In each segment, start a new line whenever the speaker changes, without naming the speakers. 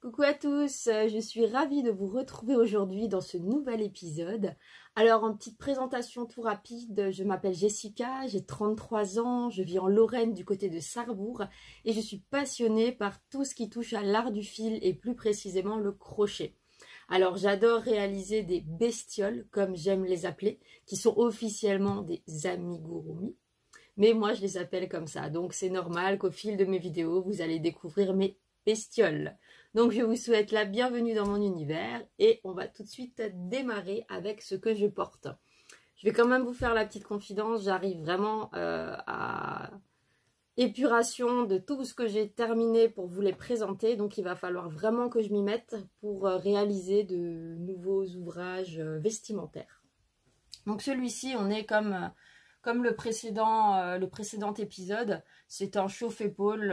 Coucou à tous, je suis ravie de vous retrouver aujourd'hui dans ce nouvel épisode. Alors en petite présentation tout rapide, je m'appelle Jessica, j'ai 33 ans, je vis en Lorraine du côté de Sarrebourg et je suis passionnée par tout ce qui touche à l'art du fil et plus précisément le crochet. Alors j'adore réaliser des bestioles comme j'aime les appeler, qui sont officiellement des amigurumi. Mais moi je les appelle comme ça, donc c'est normal qu'au fil de mes vidéos vous allez découvrir mes bestioles. Donc je vous souhaite la bienvenue dans mon univers et on va tout de suite démarrer avec ce que je porte. Je vais quand même vous faire la petite confidence, j'arrive vraiment à épuration de tout ce que j'ai terminé pour vous les présenter, donc il va falloir vraiment que je m'y mette pour réaliser de nouveaux ouvrages vestimentaires. Donc celui-ci, on est comme le précédent épisode, c'est un chauffe-épaule.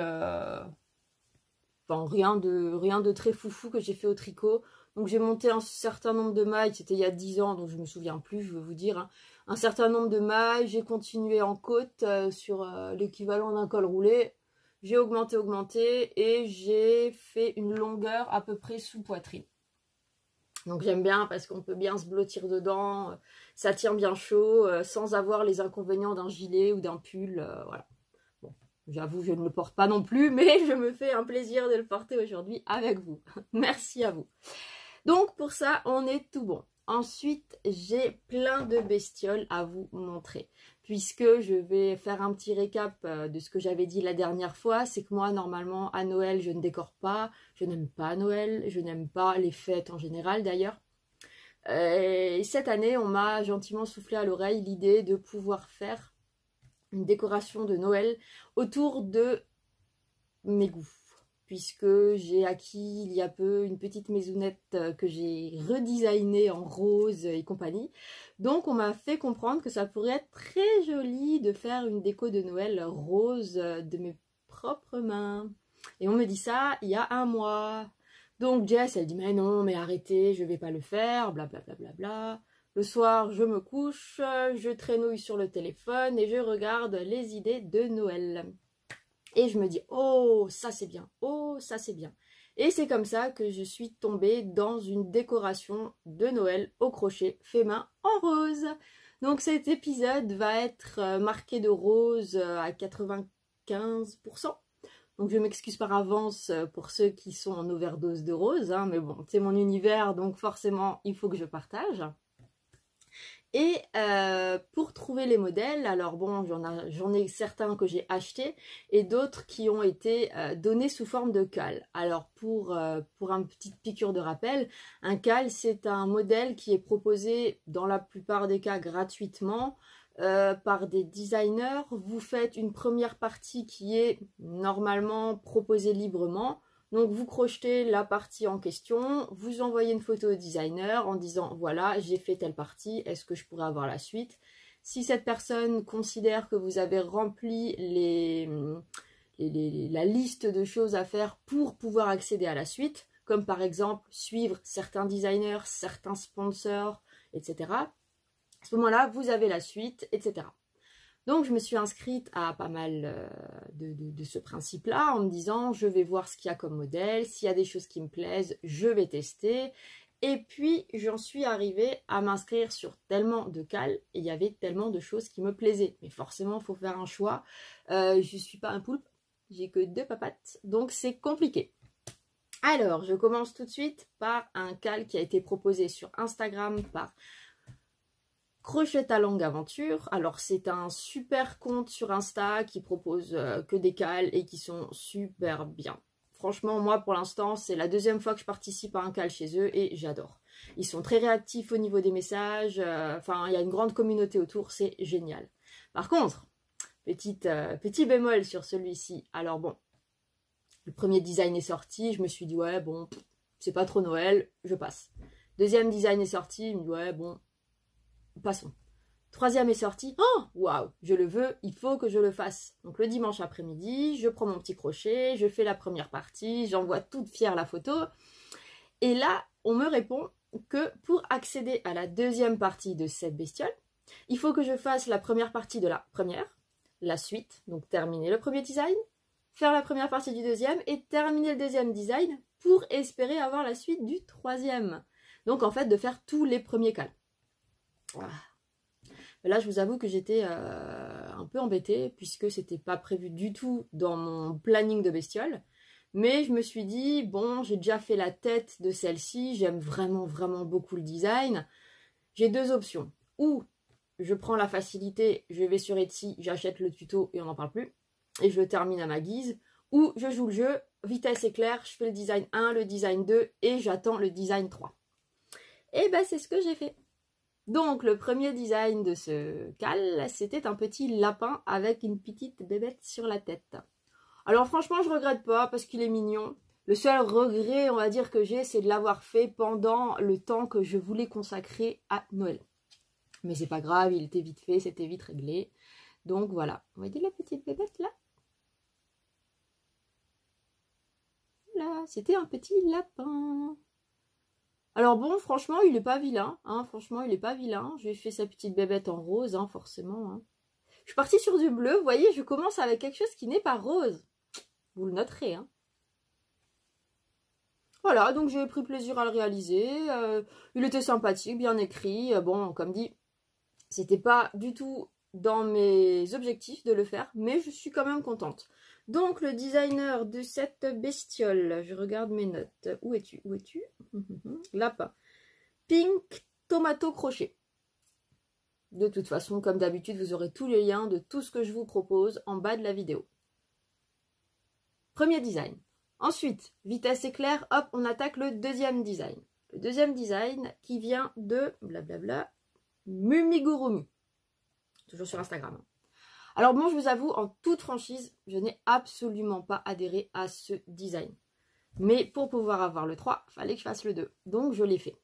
Enfin, rien de très foufou que j'ai fait au tricot. Donc j'ai monté un certain nombre de mailles, c'était il y a 10 ans, donc je me souviens plus, je vais vous dire. Hein. Un certain nombre de mailles, j'ai continué en côte sur l'équivalent d'un col roulé. J'ai augmenté et j'ai fait une longueur à peu près sous poitrine. Donc j'aime bien parce qu'on peut bien se blottir dedans, ça tient bien chaud, sans avoir les inconvénients d'un gilet ou d'un pull, voilà. J'avoue, je ne le porte pas non plus, mais je me fais un plaisir de le porter aujourd'hui avec vous. Merci à vous. Donc, pour ça, on est tout bon. Ensuite, j'ai plein de bestioles à vous montrer. Puisque je vais faire un petit récap de ce que j'avais dit la dernière fois. C'est que moi, normalement, à Noël, je ne décore pas. Je n'aime pas Noël. Je n'aime pas les fêtes en général, d'ailleurs. Et cette année, on m'a gentiment soufflé à l'oreille l'idée de pouvoir faire une décoration de Noël autour de mes goûts, puisque j'ai acquis il y a peu une petite maisonnette que j'ai redesignée en rose et compagnie. Donc on m'a fait comprendre que ça pourrait être très joli de faire une déco de Noël rose de mes propres mains. Et on me dit ça il y a un mois. Donc Jess, elle dit mais non, mais arrêtez, je vais pas le faire, blablabla. Bla, bla, bla. Le soir, je me couche, je traînouille sur le téléphone et je regarde les idées de Noël. Et je me dis, oh, ça c'est bien, oh, ça c'est bien. Et c'est comme ça que je suis tombée dans une décoration de Noël au crochet fait main en rose. Donc cet épisode va être marqué de rose à 95%. Donc je m'excuse par avance pour ceux qui sont en overdose de rose, hein, mais bon, c'est mon univers, donc forcément, il faut que je partage. Et pour trouver les modèles, alors bon, j'en ai certains que j'ai achetés et d'autres qui ont été donnés sous forme de cal. Alors pour une petite piqûre de rappel, un cal c'est un modèle qui est proposé dans la plupart des cas gratuitement par des designers. Vous faites une première partie qui est normalement proposée librement. Donc vous crochetez la partie en question, vous envoyez une photo au designer en disant voilà j'ai fait telle partie, est-ce que je pourrais avoir la suite? Si cette personne considère que vous avez rempli la liste de choses à faire pour pouvoir accéder à la suite, comme par exemple suivre certains designers, certains sponsors, etc. À ce moment-là, vous avez la suite, etc. Donc je me suis inscrite à pas mal de ce principe-là en me disant je vais voir ce qu'il y a comme modèle, s'il y a des choses qui me plaisent, je vais tester. Et puis j'en suis arrivée à m'inscrire sur tellement de cales et il y avait tellement de choses qui me plaisaient. Mais forcément, il faut faire un choix. Je ne suis pas un poulpe, j'ai que 2 papates, donc c'est compliqué. Alors, je commence tout de suite par un cal qui a été proposé sur Instagram par Crochet ta longue aventure. Alors c'est un super compte sur Insta qui propose que des cals et qui sont super bien. Franchement moi pour l'instant c'est la 2e fois que je participe à un cal chez eux et j'adore. Ils sont très réactifs au niveau des messages, enfin il y a une grande communauté autour, c'est génial. Par contre, petit bémol sur celui-ci. Alors bon, le premier design est sorti, je me suis dit ouais bon, c'est pas trop Noël, je passe. Deuxième design est sorti, je me dis ouais bon, passons. 3e est sorti. Oh, waouh, je le veux, il faut que je le fasse. Donc le dimanche après-midi, je prends mon petit crochet, je fais la première partie, j'envoie toute fière la photo. Et là, on me répond que pour accéder à la 2e partie de cette bestiole, il faut que je fasse la première partie de la première, la suite, donc terminer le premier design, faire la première partie du 2e et terminer le 2e design pour espérer avoir la suite du 3e. Donc en fait de faire tous les premiers cals. Voilà. Là je vous avoue que j'étais un peu embêtée puisque c'était pas prévu du tout dans mon planning de bestiole. Mais je me suis dit, bon, j'ai déjà fait la tête de celle-ci, j'aime vraiment beaucoup le design. J'ai deux options. Ou je prends la facilité, je vais sur Etsy, j'achète le tuto et on n'en parle plus. Et je le termine à ma guise. Ou je joue le jeu, vitesse éclair, je fais le design 1, le design 2 et j'attends le design 3. Et ben c'est ce que j'ai fait. Donc le premier design de ce cal, c'était un petit lapin avec une petite bébête sur la tête. Alors franchement je regrette pas parce qu'il est mignon. Le seul regret on va dire que j'ai c'est de l'avoir fait pendant le temps que je voulais consacrer à Noël. Mais c'est pas grave, il était vite fait, c'était vite réglé. Donc voilà, vous voyez la petite bébête là? Voilà, c'était un petit lapin. Alors bon, franchement, il est pas vilain. Hein, franchement, il est pas vilain. J'ai fait sa petite bébête en rose, hein, forcément. Hein. Je suis partie sur du bleu. Vous voyez, je commence avec quelque chose qui n'est pas rose. Vous le noterez. Hein. Voilà, donc j'ai pris plaisir à le réaliser. Il était sympathique, bien écrit. Bon, comme dit, c'était pas du tout dans mes objectifs de le faire, mais je suis quand même contente. Donc, le designer de cette bestiole, je regarde mes notes. Où es-tu? Où es-tu? Lapin. Pink Tomato Crochet. De toute façon, comme d'habitude, vous aurez tous les liens de tout ce que je vous propose en bas de la vidéo. Premier design. Ensuite, vitesse éclair, hop, on attaque le deuxième design. Le deuxième design qui vient de blablabla Mumigurumi. Toujours sur Instagram. Alors bon, je vous avoue, en toute franchise, je n'ai absolument pas adhéré à ce design. Mais pour pouvoir avoir le 3, il fallait que je fasse le 2. Donc je l'ai fait.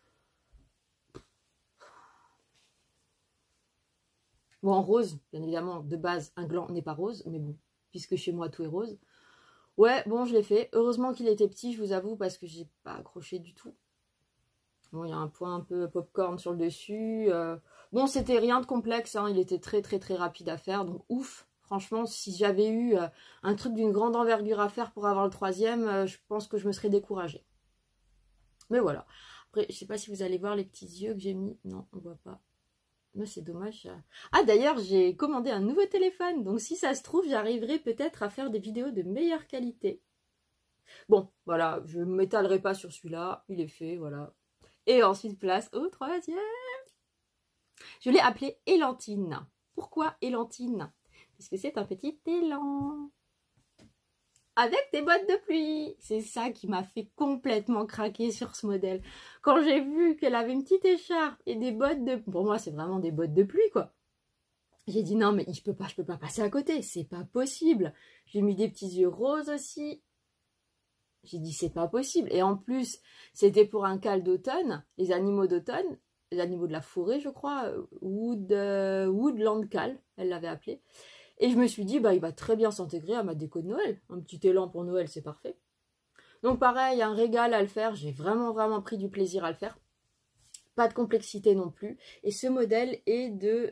Bon, en rose, bien évidemment, de base, un gland n'est pas rose. Mais bon, puisque chez moi, tout est rose. Ouais, bon, je l'ai fait. Heureusement qu'il était petit, je vous avoue, parce que j'ai pas accroché du tout. Bon, il y a un point un peu popcorn sur le dessus. Bon, c'était rien de complexe, hein. Il était très rapide à faire, donc ouf. Franchement, si j'avais eu un truc d'une grande envergure à faire pour avoir le 3e, je pense que je me serais découragée. Mais voilà. Après, je sais pas si vous allez voir les petits yeux que j'ai mis. Non, on voit pas. Mais c'est dommage. Ah, d'ailleurs, j'ai commandé un nouveau téléphone. Donc, si ça se trouve, j'arriverai peut-être à faire des vidéos de meilleure qualité. Bon, voilà. Je ne m'étalerai pas sur celui-là. Il est fait, voilà. Et ensuite, place au 3e. Je l'ai appelé Élantine. Pourquoi Élantine? Parce que c'est un petit élan. Avec des bottes de pluie. C'est ça qui m'a fait complètement craquer sur ce modèle. Quand j'ai vu qu'elle avait une petite écharpe et des bottes de... Pour moi, c'est vraiment des bottes de pluie, quoi. J'ai dit non, mais je peux pas passer à côté. C'est pas possible. J'ai mis des petits yeux roses aussi. J'ai dit c'est pas possible. Et en plus, c'était pour un cal d'automne, les animaux d'automne, les animaux de la forêt, je crois, Woodland Cal, elle l'avait appelé. Et je me suis dit, bah, il va très bien s'intégrer à ma déco de Noël. Un petit élan pour Noël, c'est parfait. Donc pareil, un régal à le faire. J'ai vraiment pris du plaisir à le faire. Pas de complexité non plus. Et ce modèle est de...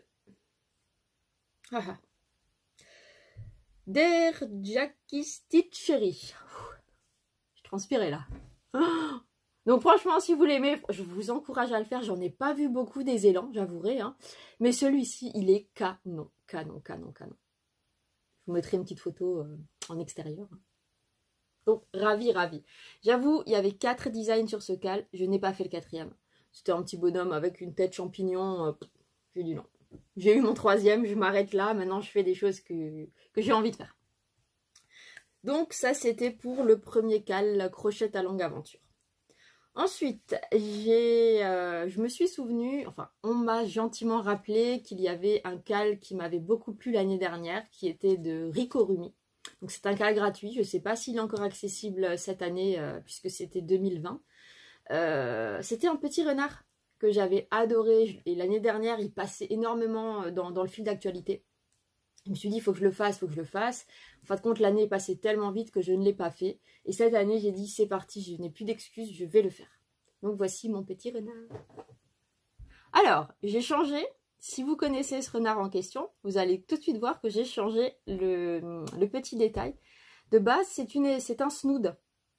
Der Jackie Stitchery. Je transpirais là. Donc franchement, si vous l'aimez, je vous encourage à le faire. J'en ai pas vu beaucoup des élans, j'avouerai. Hein. Mais celui-ci, il est canon. Je vous mettrai une petite photo en extérieur. Donc, ravi. J'avoue, il y avait 4 designs sur ce cal. Je n'ai pas fait le 4e. C'était un petit bonhomme avec une tête champignon. J'ai dit non. J'ai eu mon 3e, je m'arrête là. Maintenant, je fais des choses que j'ai envie de faire. Donc, ça, c'était pour le premier cal, la crochette à longue aventure. Ensuite, je me suis souvenue, enfin, on m'a gentiment rappelé qu'il y avait un cal qui m'avait beaucoup plu l'année dernière, qui était de Rikorumi. Donc, c'est un cal gratuit. Je ne sais pas s'il est encore accessible cette année, puisque c'était 2020. C'était un petit renard que j'avais adoré. Et l'année dernière, il passait énormément dans le fil d'actualité. Je me suis dit, il faut que je le fasse. En fin de compte, l'année est passée tellement vite que je ne l'ai pas fait. Et cette année, j'ai dit, c'est parti, je n'ai plus d'excuses, je vais le faire. Donc, voici mon petit renard. Alors, j'ai changé. Si vous connaissez ce renard en question, vous allez tout de suite voir que j'ai changé le petit détail. De base, c'est un snood.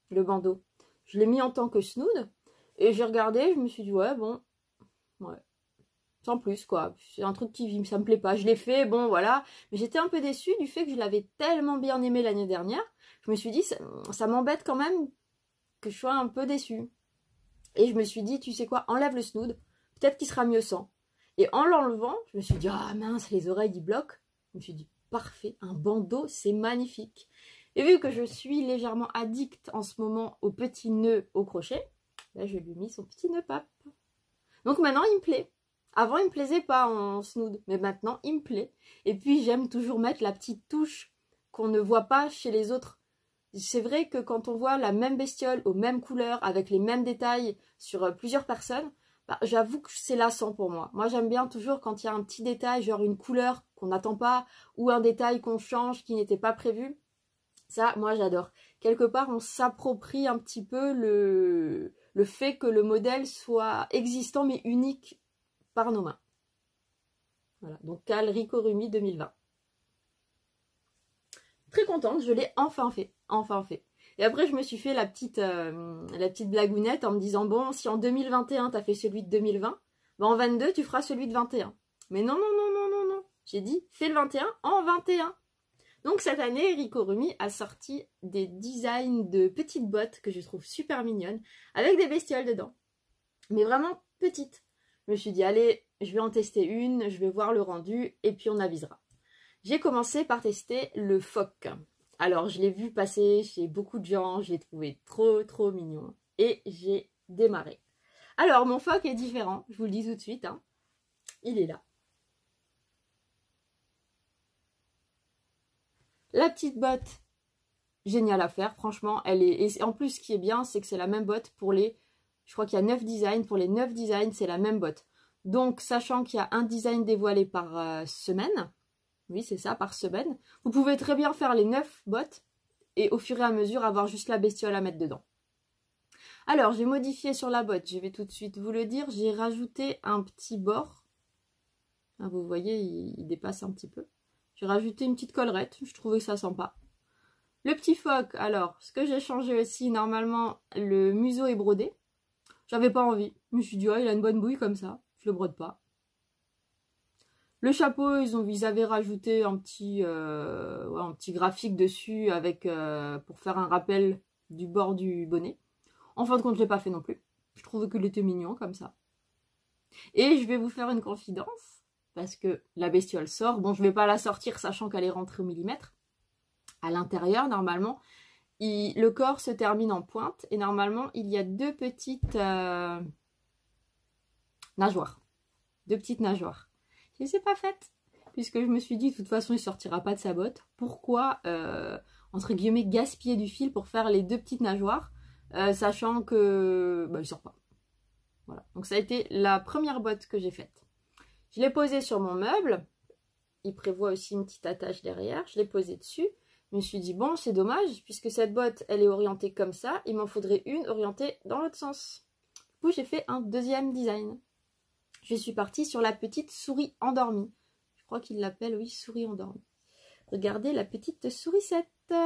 le bandeau. Je l'ai mis en tant que snood. Et j'ai regardé, je me suis dit, ouais, bon, ouais. Sans plus, quoi. C'est un truc qui ça me plaît pas. Je l'ai fait, bon, voilà. Mais j'étais un peu déçue du fait que je l'avais tellement bien aimé l'année dernière. Je me suis dit, ça m'embête quand même que je sois un peu déçue. Et je me suis dit, tu sais quoi, enlève le snood. Peut-être qu'il sera mieux sans. Et en l'enlevant, je me suis dit, ah mince, les oreilles, ils bloquent. Je me suis dit, parfait, un bandeau, c'est magnifique. Et vu que je suis légèrement addict en ce moment au petit nœud au crochet, là, je lui ai mis son petit nœud pape. Donc maintenant, il me plaît. Avant, il me plaisait pas en snood, mais maintenant, il me plaît. Et puis, j'aime toujours mettre la petite touche qu'on ne voit pas chez les autres. C'est vrai que quand on voit la même bestiole aux mêmes couleurs, avec les mêmes détails sur plusieurs personnes, bah, j'avoue que c'est lassant pour moi. Moi, j'aime bien toujours quand il y a un petit détail, genre une couleur qu'on n'attend pas, ou un détail qu'on change qui n'était pas prévu. Ça, moi, j'adore. Quelque part, on s'approprie un petit peu le fait que le modèle soit existant, mais unique par nos mains. Voilà, donc Cal Ricorumi 2020. Très contente, je l'ai enfin fait. Enfin fait. Et après, je me suis fait la petite blagounette en me disant, bon, si en 2021, tu as fait celui de 2020, ben en 22, tu feras celui de 21. Mais non, non, non, non, non, non. J'ai dit, fais le 21 en 21. Donc cette année, Ricorumi a sorti des designs de petites bottes que je trouve super mignonnes, avec des bestioles dedans. Mais vraiment petites. Je me suis dit, allez, je vais en tester une, je vais voir le rendu, et puis on avisera. J'ai commencé par tester le phoque. Alors, je l'ai vu passer chez beaucoup de gens, je l'ai trouvé trop, trop mignon. Et j'ai démarré. Alors, mon phoque est différent, je vous le dis tout de suite. Hein. Il est là. La petite botte, géniale à faire, franchement. Elle est... Et en plus, ce qui est bien, c'est que c'est la même botte pour les... Je crois qu'il y a 9 designs. Pour les 9 designs, c'est la même botte. Donc, sachant qu'il y a un design dévoilé par semaine, oui, c'est ça, par semaine, vous pouvez très bien faire les 9 bottes et au fur et à mesure avoir juste la bestiole à mettre dedans. Alors, j'ai modifié sur la botte, je vais tout de suite vous le dire, j'ai rajouté un petit bord. Ah, vous voyez, il dépasse un petit peu. J'ai rajouté une petite collerette, je trouvais ça sympa. Le petit phoque, alors, ce que j'ai changé aussi, normalement, le museau est brodé. J'avais pas envie. Je me suis dit, oh, il a une bonne bouille comme ça, je le brode pas. Le chapeau, ils avaient rajouté un petit graphique dessus avec pour faire un rappel du bord du bonnet. En fin de compte, je ne l'ai pas fait non plus. Je trouvais qu'il était mignon comme ça. Et je vais vous faire une confidence, parce que la bestiole sort. Bon, je ne vais pas la sortir sachant qu'elle est rentrée au millimètre. À l'intérieur, normalement, le corps se termine en pointe. Et normalement, il y a deux petites nageoires. Deux petites nageoires. Je ne les ai pas faites, puisque je me suis dit, de toute façon, il ne sortira pas de sa botte. Pourquoi, entre guillemets, gaspiller du fil pour faire les deux petites nageoires, sachant que il ne sort pas. Voilà. Donc ça a été la première botte que j'ai faite. Je l'ai posée sur mon meuble. Il prévoit aussi une petite attache derrière. Je l'ai posée dessus. Je me suis dit, bon, c'est dommage, puisque cette botte, elle est orientée comme ça. Il m'en faudrait une orientée dans l'autre sens. Du coup, j'ai fait un deuxième design. Je suis partie sur la petite souris endormie. Je crois qu'il l'appelle, oui, souris endormie. Regardez la petite sourisette.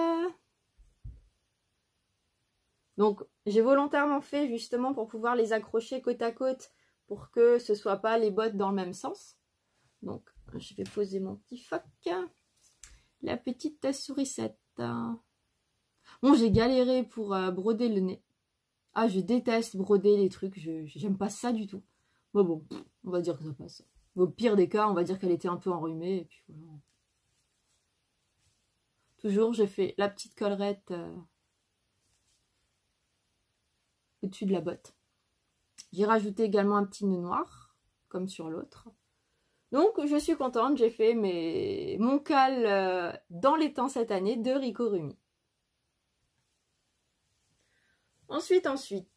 Donc, j'ai volontairement fait justement pour pouvoir les accrocher côte à côte pour que ce ne soit pas les bottes dans le même sens. Donc, je vais poser mon petit phoque. La petite sourisette. Bon, j'ai galéré pour broder le nez. Ah, je déteste broder les trucs. J'aime pas ça du tout. Mais bon, on va dire que ça passe. Au pire des cas, on va dire qu'elle était un peu enrhumée. Et puis voilà. Toujours, j'ai fait la petite collerette au-dessus de la botte. J'ai rajouté également un petit nœud noir, comme sur l'autre. Donc, je suis contente. J'ai fait mon cal dans les temps cette année de Ricorumi. Ensuite,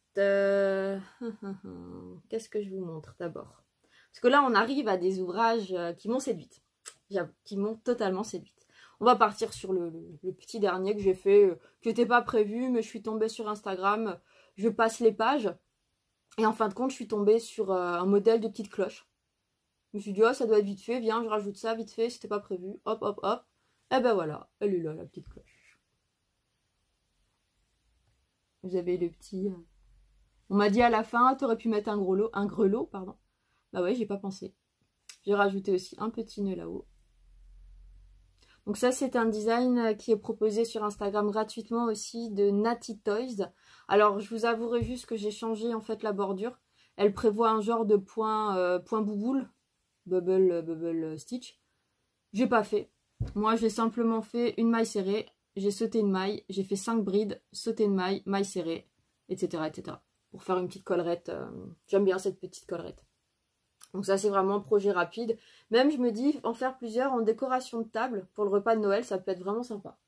qu'est-ce que je vous montre d'abord? Parce que là, on arrive à des ouvrages qui m'ont séduite. J'avoue, qui m'ont totalement séduite. On va partir sur le petit dernier que j'ai fait, qui n'était pas prévu, mais je suis tombée sur Instagram. Je passe les pages. Et en fin de compte, je suis tombée sur un modèle de petite cloche. Je me suis dit, oh, ça doit être vite fait. Viens, je rajoute ça vite fait. C'était pas prévu. Hop, hop, hop. Et ben voilà, elle est là, la petite cloche. Vous avez le petit... On m'a dit à la fin, tu aurais pu mettre un grelot, pardon. Bah ouais, j'ai pas pensé. J'ai rajouté aussi un petit nœud là-haut. Donc ça, c'est un design qui est proposé sur Instagram gratuitement aussi de Natty Toys. Alors, je vous avouerai juste que j'ai changé en fait la bordure. Elle prévoit un genre de point bouboule, bubble stitch. J'ai pas fait. Moi, j'ai simplement fait une maille serrée. J'ai sauté une maille. J'ai fait 5 brides, sauté une maille, maille serrée, etc. etc. Pour faire une petite collerette. J'aime bien cette petite collerette. Donc ça, c'est vraiment un projet rapide. Même, je me dis, en faire plusieurs en décoration de table pour le repas de Noël, ça peut être vraiment sympa.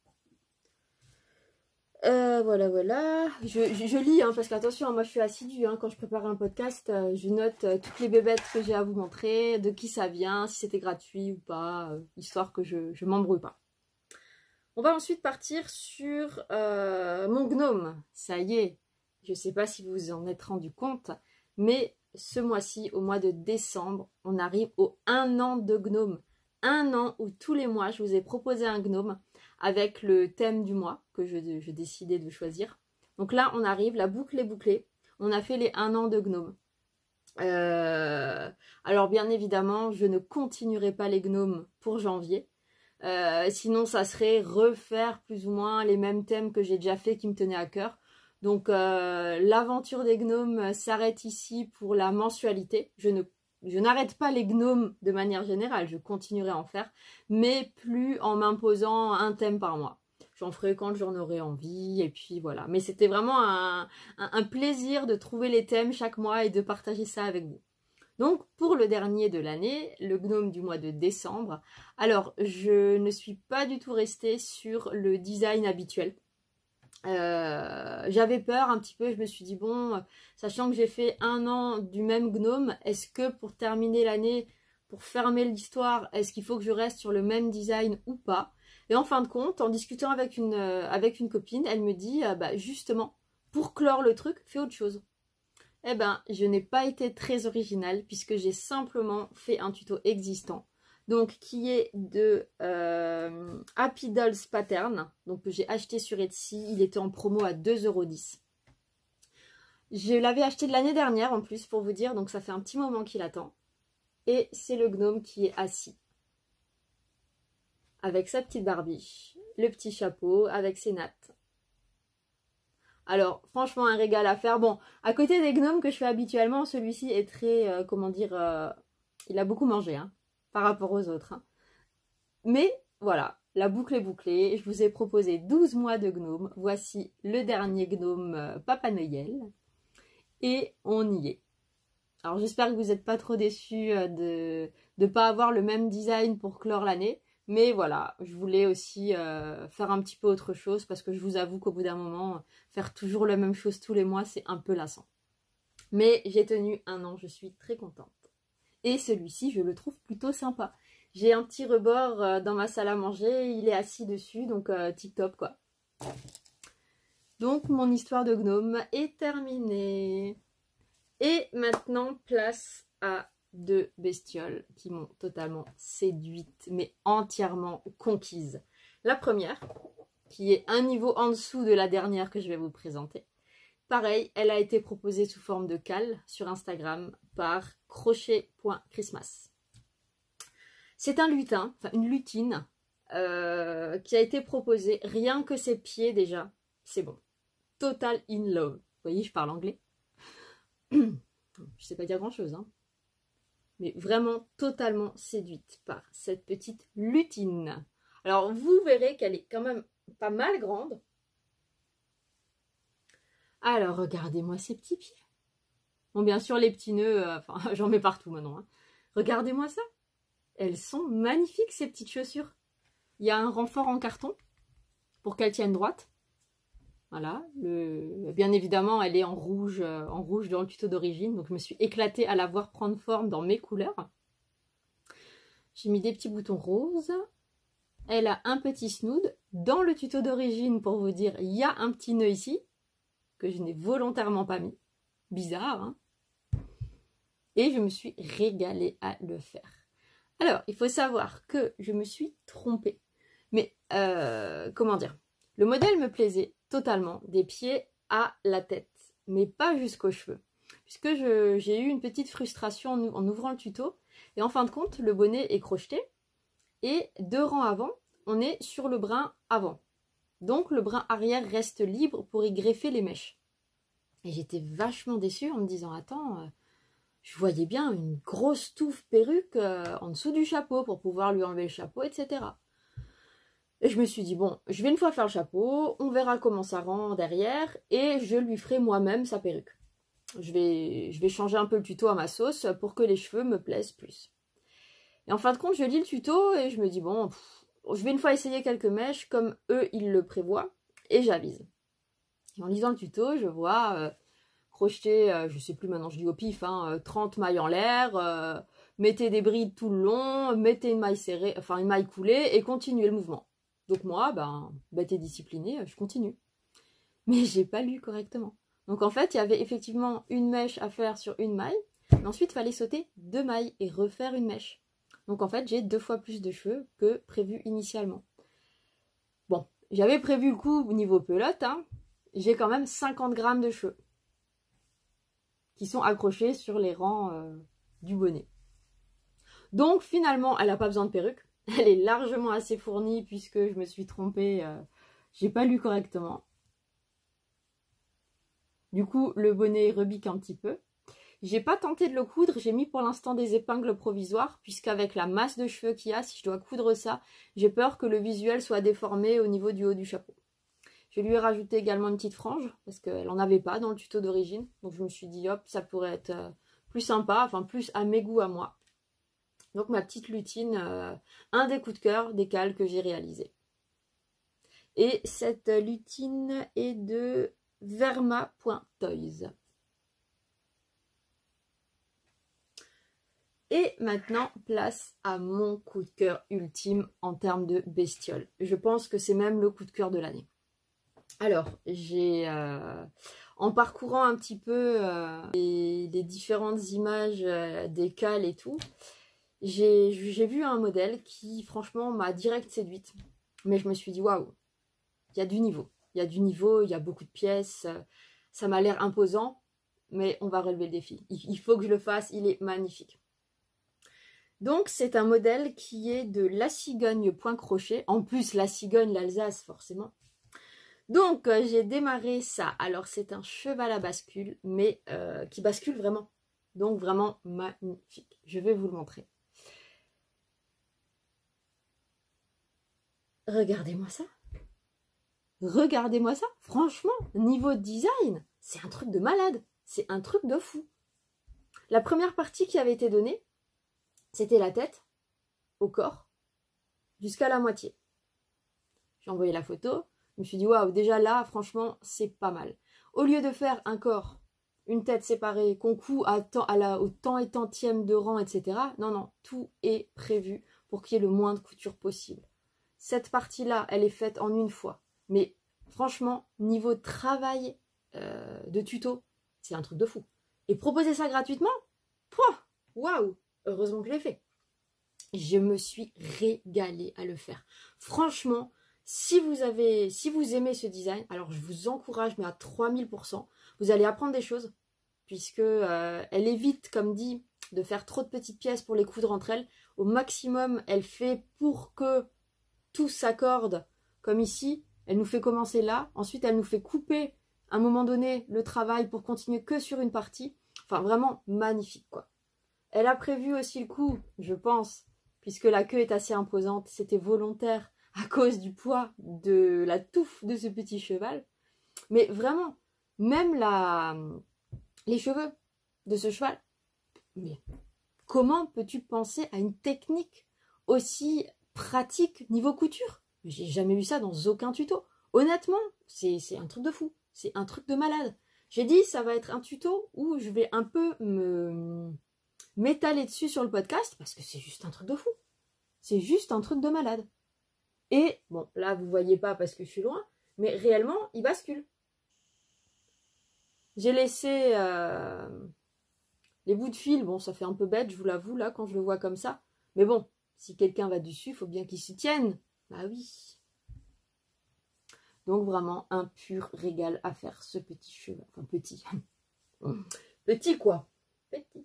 Voilà, voilà. Je lis, hein, parce qu'attention, moi je suis assidue. Hein, quand je prépare un podcast, je note toutes les bébêtes que j'ai à vous montrer, de qui ça vient, si c'était gratuit ou pas, histoire que je m'embrouille pas. On va ensuite partir sur mon gnome. Ça y est, je sais pas si vous vous en êtes rendu compte, mais ce mois-ci, au mois de décembre, on arrive au 1 an de gnome. 1 an où tous les mois, je vous ai proposé un gnome avec le thème du mois que je décidais de choisir. Donc là, on arrive, la boucle est bouclée. On a fait les 1 an de gnome. Alors bien évidemment, je ne continuerai pas les gnomes pour janvier. Sinon, ça serait refaire plus ou moins les mêmes thèmes que j'ai déjà fait qui me tenaient à cœur. Donc l'aventure des gnomes s'arrête ici pour la mensualité. Je n'arrête pas les gnomes de manière générale, je continuerai à en faire, mais plus en m'imposant un thème par mois. J'en ferai quand j'en aurai envie, et puis voilà. Mais c'était vraiment un plaisir de trouver les thèmes chaque mois et de partager ça avec vous. Donc pour le dernier de l'année, le gnome du mois de décembre, alors je ne suis pas du tout restée sur le design habituel. J'avais peur un petit peu, je me suis dit bon, sachant que j'ai fait 1 an du même gnome, est-ce que pour terminer l'année, pour fermer l'histoire, est-ce qu'il faut que je reste sur le même design ou pas? Et en fin de compte, en discutant avec une copine, elle me dit bah justement, pour clore le truc, fais autre chose. Eh ben, je n'ai pas été très originale puisque j'ai simplement fait un tuto existant. Donc, qui est de Happy Dolls Pattern. Donc, j'ai acheté sur Etsy. Il était en promo à 2,10 €. Je l'avais acheté de l'année dernière en plus, pour vous dire. Donc, ça fait un petit moment qu'il attend. Et c'est le gnome qui est assis. Avec sa petite barbiche, le petit chapeau, avec ses nattes. Alors, franchement, un régal à faire. Bon, à côté des gnomes que je fais habituellement, celui-ci est très, comment dire, il a beaucoup mangé, hein, par rapport aux autres. Hein. Mais, voilà, la boucle est bouclée. Je vous ai proposé 12 mois de gnome. Voici le dernier gnome Papa Noël. Et on y est. Alors, j'espère que vous n'êtes pas trop déçus de ne pas avoir le même design pour clore l'année. Mais voilà, je voulais aussi faire un petit peu autre chose parce que je vous avoue qu'au bout d'un moment, faire toujours la même chose tous les mois, c'est un peu lassant. Mais j'ai tenu 1 an, je suis très contente. Et celui-ci, je le trouve plutôt sympa. J'ai un petit rebord dans ma salle à manger, il est assis dessus, donc tip top quoi. Donc mon histoire de gnome est terminée. Et maintenant, place à 2 bestioles qui m'ont totalement séduite, mais entièrement conquise. La première, qui est un niveau en dessous de la dernière que je vais vous présenter. Pareil, elle a été proposée sous forme de cale sur Instagram par crochet.christmas. C'est un lutin, enfin une lutine, qui a été proposée, rien que ses pieds déjà, c'est bon. Total in love. Vous voyez, je parle anglais. Je sais pas dire grand chose, hein. Mais vraiment totalement séduite par cette petite lutine. Alors, vous verrez qu'elle est quand même pas mal grande. Alors, regardez-moi ces petits pieds. Bon, bien sûr, les petits nœuds, enfin, j'en mets partout maintenant. Hein. Regardez-moi ça. Elles sont magnifiques, ces petites chaussures. Il y a un renfort en carton pour qu'elles tiennent droite. Voilà, bien évidemment, elle est en rouge dans le tuto d'origine. Donc, je me suis éclatée à la voir prendre forme dans mes couleurs. J'ai mis des petits boutons roses. Elle a un petit snood. Dans le tuto d'origine, pour vous dire, il y a un petit nœud ici, que je n'ai volontairement pas mis. Bizarre, hein? Et je me suis régalée à le faire. Alors, il faut savoir que je me suis trompée. Mais, comment dire? Le modèle me plaisait totalement. Des pieds à la tête, mais pas jusqu'aux cheveux. Puisque j'ai eu une petite frustration en ouvrant le tuto, et en fin de compte, le bonnet est crocheté, et 2 rangs avant, on est sur le brin avant. Donc le brin arrière reste libre pour y greffer les mèches. Et j'étais vachement déçue en me disant, attends, je voyais bien une grosse touffe perruque en dessous du chapeau pour pouvoir lui enlever le chapeau, etc. Et je me suis dit, bon, je vais une fois faire le chapeau, on verra comment ça rend derrière, et je lui ferai moi-même sa perruque. Je vais changer un peu le tuto à ma sauce pour que les cheveux me plaisent plus. Et en fin de compte, je lis le tuto et je me dis, bon, je vais une fois essayer quelques mèches comme eux, ils le prévoient, et j'avise. Et en lisant le tuto, je vois crocheter, je sais plus maintenant, je dis au pif, 30 mailles en l'air, mettez des brides tout le long, mettez une maille serrée, enfin une maille coulée, et continuez le mouvement. Donc moi, bête et disciplinée, je continue. Mais j'ai pas lu correctement. Donc en fait, il y avait effectivement une mèche à faire sur une maille, mais ensuite il fallait sauter 2 mailles et refaire une mèche. Donc en fait, j'ai 2 fois plus de cheveux que prévu initialement. Bon, j'avais prévu le coup au niveau pelote, j'ai quand même 50 grammes de cheveux qui sont accrochés sur les rangs du bonnet. Donc finalement, elle n'a pas besoin de perruque. Elle est largement assez fournie puisque je me suis trompée, j'ai pas lu correctement. Du coup, le bonnet rebique un petit peu. J'ai pas tenté de le coudre, j'ai mis pour l'instant des épingles provisoires, puisqu'avec la masse de cheveux qu'il y a, si je dois coudre ça, j'ai peur que le visuel soit déformé au niveau du haut du chapeau. Je lui ai rajouté également une petite frange, parce qu'elle n'en avait pas dans le tuto d'origine. Donc je me suis dit, hop, ça pourrait être plus sympa, enfin plus à mes goûts à moi. Donc ma petite lutine, un des coups de cœur des cales que j'ai réalisés. Et cette lutine est de Verma.toys. Et maintenant, place à mon coup de cœur ultime en termes de bestiole. Je pense que c'est même le coup de cœur de l'année. Alors, j'ai, en parcourant un petit peu les différentes images des cales et tout, j'ai vu un modèle qui, franchement, m'a direct séduite. Mais je me suis dit, waouh, il y a du niveau. Il y a du niveau, il y a beaucoup de pièces. Ça m'a l'air imposant, mais on va relever le défi. Il faut que je le fasse, il est magnifique. Donc, c'est un modèle qui est de la cigogne point crochet. En plus, la cigogne, l'Alsace, forcément. Donc, j'ai démarré ça. Alors, c'est un cheval à bascule, mais qui bascule vraiment. Donc, vraiment magnifique. Je vais vous le montrer. Regardez-moi ça. Regardez-moi ça. Franchement, niveau design, c'est un truc de malade. C'est un truc de fou. La première partie qui avait été donnée, c'était la tête au corps jusqu'à la moitié. J'ai envoyé la photo. Je me suis dit, waouh, déjà là, franchement, c'est pas mal. Au lieu de faire un corps, une tête séparée, qu'on coud au temps et tantième de rang, etc. Non, non, tout est prévu pour qu'il y ait le moins de couture possible. Cette partie-là, elle est faite en une fois. Mais franchement, niveau travail de tuto, c'est un truc de fou. Et proposer ça gratuitement, waouh, heureusement que je l'ai fait. Je me suis régalée à le faire. Franchement, si vous aimez ce design, alors je vous encourage, mais à 3000%, vous allez apprendre des choses, puisque elle évite, comme dit, de faire trop de petites pièces pour les coudre entre elles. Au maximum, elle fait pour que tout s'accorde, comme ici. Elle nous fait commencer là, ensuite elle nous fait couper à un moment donné le travail pour continuer que sur une partie. Enfin, vraiment magnifique, quoi. Elle a prévu aussi le coup, je pense, puisque la queue est assez imposante, c'était volontaire à cause du poids de la touffe de ce petit cheval. Mais vraiment, même les cheveux de ce cheval, mais comment peux-tu penser à une technique aussi pratique niveau couture? J'ai jamais vu ça dans aucun tuto. Honnêtement, c'est un truc de fou, c'est un truc de malade. J'ai dit, ça va être un tuto où je vais un peu m'étaler dessus sur le podcast parce que c'est juste un truc de fou. C'est juste un truc de malade. Et, bon, là, vous voyez pas parce que je suis loin, mais réellement, il bascule. J'ai laissé les bouts de fil. Bon, ça fait un peu bête, je vous l'avoue, là, quand je le vois comme ça. Mais bon, si quelqu'un va dessus, il faut bien qu'il s'y tienne. Bah oui. Donc vraiment un pur régal à faire ce petit cheval. Enfin petit. Petit quoi. Petit.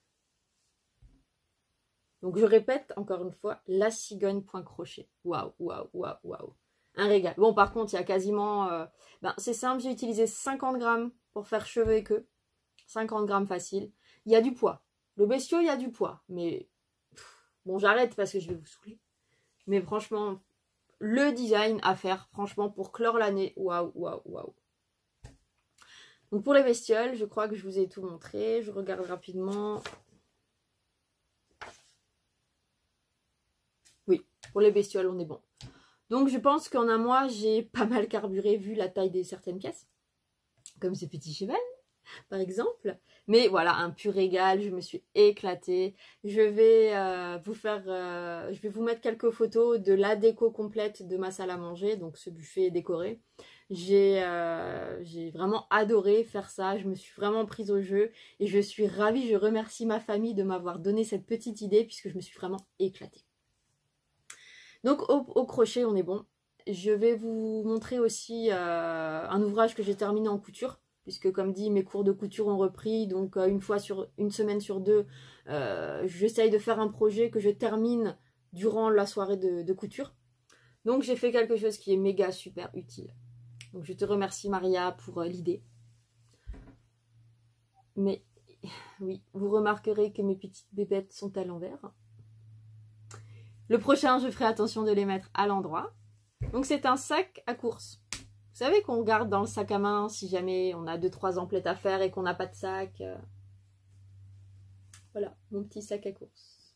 Donc je répète encore une fois, la cigogne point crochet. Waouh, waouh, waouh, waouh. Un régal. Bon par contre il y a quasiment... c'est simple, j'ai utilisé 50 grammes pour faire cheveux et queue. 50 grammes facile. Il y a du poids. Le bestiau, il y a du poids. Mais bon, j'arrête parce que je vais vous saouler. Mais franchement, le design à faire, franchement, pour clore l'année, waouh, waouh, waouh. Donc pour les bestioles, je crois que je vous ai tout montré. Je regarde rapidement. Oui, pour les bestioles, on est bon. Donc je pense qu'en un mois, j'ai pas mal carburé vu la taille des certaines pièces. Comme ce petit cheval, par exemple. Mais voilà, un pur régal, je me suis éclatée. Je vais vous mettre quelques photos de la déco complète de ma salle à manger, donc ce buffet décoré. J'ai vraiment adoré faire ça, je me suis vraiment prise au jeu et je suis ravie, je remercie ma famille de m'avoir donné cette petite idée puisque je me suis vraiment éclatée. Donc au crochet, on est bon. Je vais vous montrer aussi un ouvrage que j'ai terminé en couture. Puisque comme dit, mes cours de couture ont repris, donc une semaine sur deux, j'essaye de faire un projet que je termine durant la soirée de couture. Donc j'ai fait quelque chose qui est méga super utile. Donc je te remercie Maria pour l'idée. Mais oui, vous remarquerez que mes petites bébêtes sont à l'envers. Le prochain, je ferai attention de les mettre à l'endroit. Donc c'est un sac à course. Vous savez qu'on garde dans le sac à main si jamais on a 2-3 emplettes à faire et qu'on n'a pas de sac. Voilà, mon petit sac à course.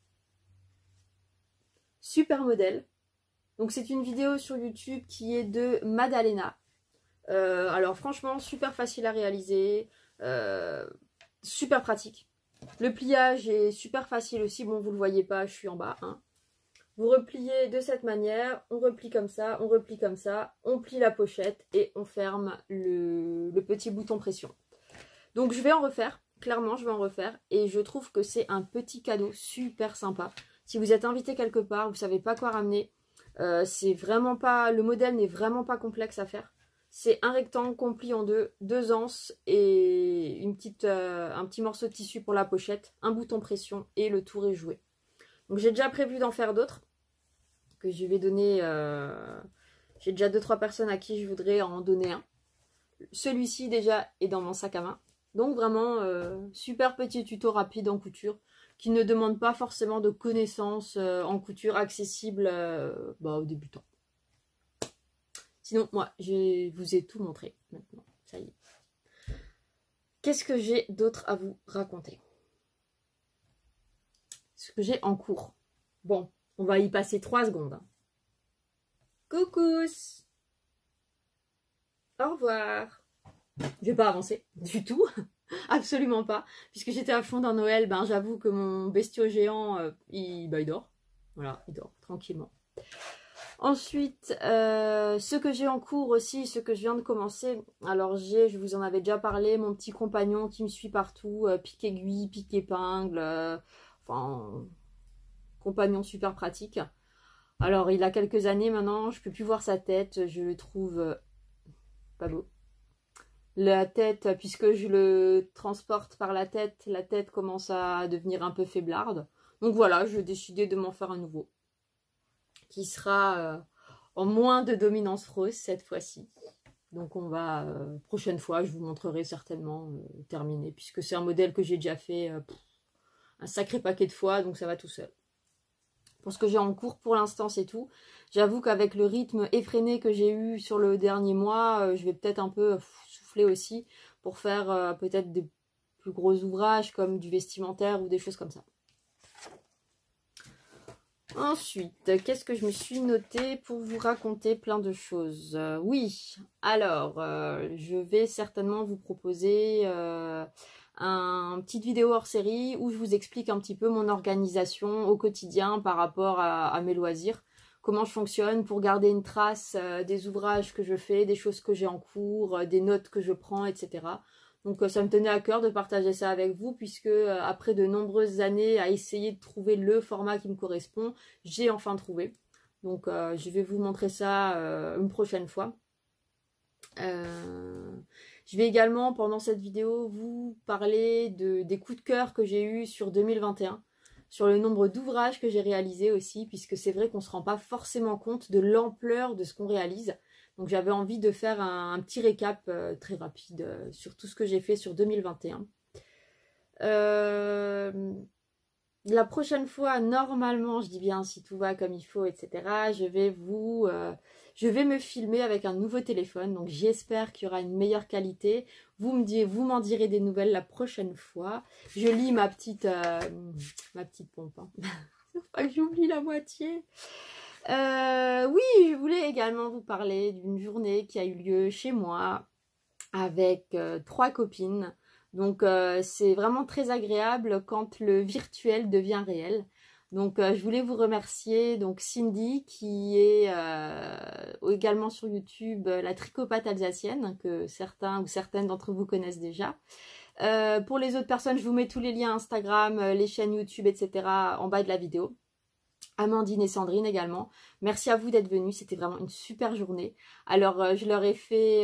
Super modèle. Donc c'est une vidéo sur YouTube qui est de Madalena. Alors franchement, super facile à réaliser. Super pratique. Le pliage est super facile aussi. Bon, vous ne le voyez pas, je suis en bas. Hein. Vous repliez de cette manière, on replie comme ça, on replie comme ça, on plie la pochette et on ferme le petit bouton pression. Donc je vais en refaire, clairement je vais en refaire et je trouve que c'est un petit cadeau super sympa. Si vous êtes invité quelque part, vous ne savez pas quoi ramener, c'est vraiment pas, le modèle n'est vraiment pas complexe à faire. C'est un rectangle qu'on plie en deux anses et un petit morceau de tissu pour la pochette, un bouton pression et le tour est joué. Donc j'ai déjà prévu d'en faire d'autres que je vais donner. J'ai déjà 2-3 personnes à qui je voudrais en donner un. Celui-ci déjà est dans mon sac à main. Donc vraiment super petit tuto rapide en couture qui ne demande pas forcément de connaissances en couture accessible aux débutants. Sinon moi je vous ai tout montré maintenant. Ça y est. Qu'est-ce que j'ai d'autre à vous raconter ? Ce que j'ai en cours. Bon, on va y passer 3 secondes. Coucous. Au revoir. Je vais pas avancer du tout. Absolument pas. Puisque j'étais à fond dans Noël, j'avoue que mon bestiau géant, il dort. Voilà, il dort tranquillement. Ensuite, ce que j'ai en cours aussi, ce que je viens de commencer. Alors je vous en avais déjà parlé, mon petit compagnon qui me suit partout, pique-aiguille, pique-épingle, compagnon super pratique. Alors il a quelques années maintenant, je peux plus voir sa tête, je le trouve pas beau. La tête, puisque je le transporte par la tête commence à devenir un peu faiblarde. Donc voilà, j'ai décidé de m'en faire un nouveau. Qui sera en moins de dominance rose cette fois-ci. Donc on va, prochaine fois, je vous montrerai certainement terminé. Puisque c'est un modèle que j'ai déjà fait un sacré paquet de fois, donc ça va tout seul. Pour ce que j'ai en cours pour l'instant, c'est tout. J'avoue qu'avec le rythme effréné que j'ai eu sur le dernier mois, je vais peut-être un peu souffler aussi pour faire peut-être des plus gros ouvrages comme du vestimentaire ou des choses comme ça. Ensuite, qu'est-ce que je me suis notée pour vous raconter plein de choses? Oui, alors, je vais certainement vous proposer une petite vidéo hors série où je vous explique un petit peu mon organisation au quotidien par rapport à mes loisirs. Comment je fonctionne pour garder une trace des ouvrages que je fais, des choses que j'ai en cours, des notes que je prends, etc. Donc ça me tenait à cœur de partager ça avec vous puisque après de nombreuses années à essayer de trouver le format qui me correspond, j'ai enfin trouvé. Donc je vais vous montrer ça une prochaine fois. Je vais également, pendant cette vidéo, vous parler des coups de cœur que j'ai eus sur 2021, sur le nombre d'ouvrages que j'ai réalisés aussi, puisque c'est vrai qu'on ne se rend pas forcément compte de l'ampleur de ce qu'on réalise. Donc j'avais envie de faire un petit récap très rapide sur tout ce que j'ai fait sur 2021. La prochaine fois, normalement, je dis bien si tout va comme il faut, etc., je vais me filmer avec un nouveau téléphone. Donc j'espère qu'il y aura une meilleure qualité. Vous m'en direz des nouvelles la prochaine fois. Je lis ma petite pompe. Hein. Faut pas que j'oublie la moitié. Oui, je voulais également vous parler d'une journée qui a eu lieu chez moi avec 3 copines. Donc c'est vraiment très agréable quand le virtuel devient réel. Donc je voulais vous remercier donc Cindy qui est également sur YouTube la tricopathe alsacienne que certains ou certaines d'entre vous connaissent déjà. Pour les autres personnes, je vous mets tous les liens Instagram, les chaînes YouTube, etc. en bas de la vidéo. Amandine et Sandrine également. Merci à vous d'être venus, c'était vraiment une super journée. Alors je leur ai fait,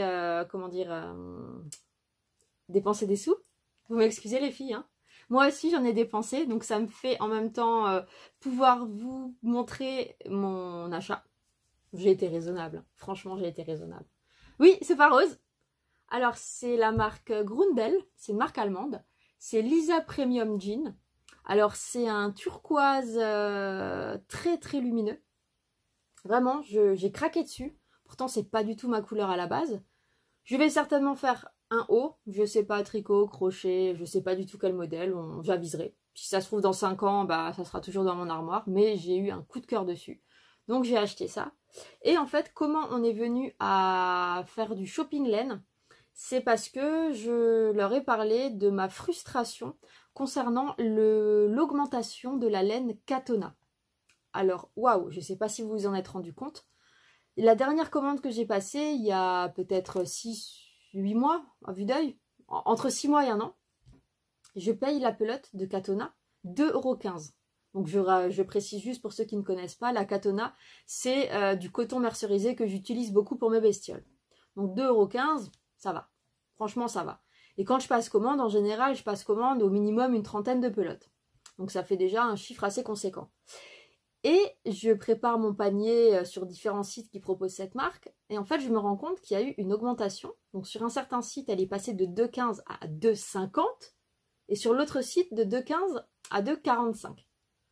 dépenser des sous. Vous m'excusez les filles, hein. Moi aussi j'en ai dépensé, donc ça me fait en même temps pouvoir vous montrer mon achat. J'ai été raisonnable, franchement j'ai été raisonnable. Oui, c'est pas rose. Alors c'est la marque Grundel, c'est une marque allemande. C'est Lisa Premium Jean. Alors c'est un turquoise très très lumineux. Vraiment, j'ai craqué dessus. Pourtant c'est pas du tout ma couleur à la base. Je vais certainement faire un haut, je sais pas, tricot, crochet, je sais pas du tout quel modèle, j'aviserai. Si ça se trouve dans 5 ans, bah ça sera toujours dans mon armoire, mais j'ai eu un coup de cœur dessus. Donc j'ai acheté ça. Et en fait, comment on est venu à faire du shopping laine? C'est parce que je leur ai parlé de ma frustration concernant l'augmentation de la laine Katona. Alors, waouh, je sais pas si vous vous en êtes rendu compte. La dernière commande que j'ai passée, il y a peut-être 6-8 mois, à vue d'œil, entre 6 mois et 1 an, je paye la pelote de Katona 2,15 €. Donc je précise juste pour ceux qui ne connaissent pas, la Katona, c'est du coton mercerisé que j'utilise beaucoup pour mes bestioles. Donc 2,15 €, ça va. Franchement, ça va. Et quand je passe commande, en général, je passe commande au minimum une trentaine de pelotes. Donc ça fait déjà un chiffre assez conséquent. Et je prépare mon panier sur différents sites qui proposent cette marque. Et en fait, je me rends compte qu'il y a eu une augmentation. Donc sur un certain site, elle est passée de 2,15 à 2,50. Et sur l'autre site, de 2,15 à 2,45.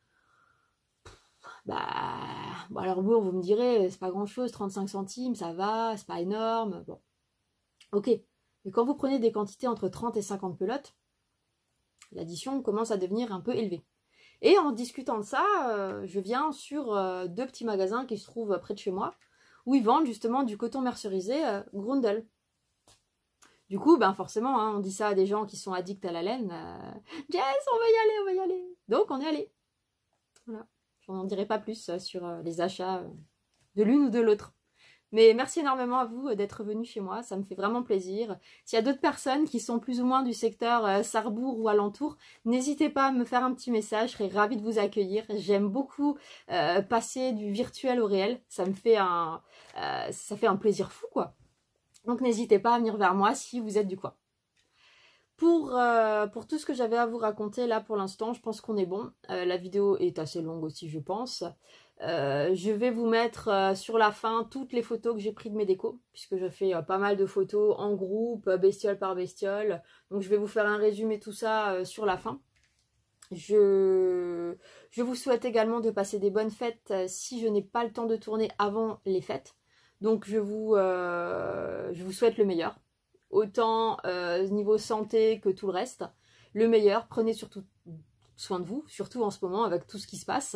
Bah, bon alors bon, vous me direz, c'est pas grand chose, 35 centimes, ça va, c'est pas énorme. Bon, ok. Mais quand vous prenez des quantités entre 30 et 50 pelotes, l'addition commence à devenir un peu élevée. Et en discutant de ça, je viens sur 2 petits magasins qui se trouvent près de chez moi, où ils vendent justement du coton mercerisé Grundel. Du coup, ben forcément, hein, on dit ça à des gens qui sont addicts à la laine. Jess, on va y aller, on va y aller. Donc on est allé. Voilà. Je n'en dirai pas plus sur les achats de l'une ou de l'autre. Mais merci énormément à vous d'être venus chez moi, ça me fait vraiment plaisir. S'il y a d'autres personnes qui sont plus ou moins du secteur Sarrebourg ou alentour, n'hésitez pas à me faire un petit message, je serais ravie de vous accueillir. J'aime beaucoup passer du virtuel au réel, ça fait un plaisir fou quoi. Donc n'hésitez pas à venir vers moi si vous êtes du coin. Pour tout ce que j'avais à vous raconter là pour l'instant, je pense qu'on est bon. La vidéo est assez longue aussi je pense. Je vais vous mettre sur la fin toutes les photos que j'ai prises de mes décos, puisque je fais pas mal de photos en groupe, bestiole par bestiole. Donc je vais vous faire un résumé tout ça sur la fin. Je vous souhaite également de passer des bonnes fêtes si je n'ai pas le temps de tourner avant les fêtes. Donc je vous souhaite le meilleur. Autant niveau santé que tout le reste. Le meilleur, prenez surtout soin de vous, surtout en ce moment avec tout ce qui se passe.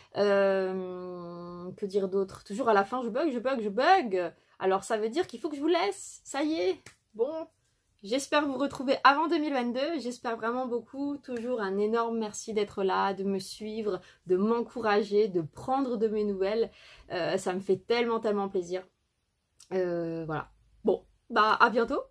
Que dire d'autre? Toujours à la fin, je bug. Alors ça veut dire qu'il faut que je vous laisse. Ça y est. Bon, j'espère vous retrouver avant 2022. J'espère vraiment beaucoup. Toujours un énorme merci d'être là, de me suivre, de m'encourager, de prendre de mes nouvelles. Ça me fait tellement plaisir. Voilà. Bon, bah à bientôt.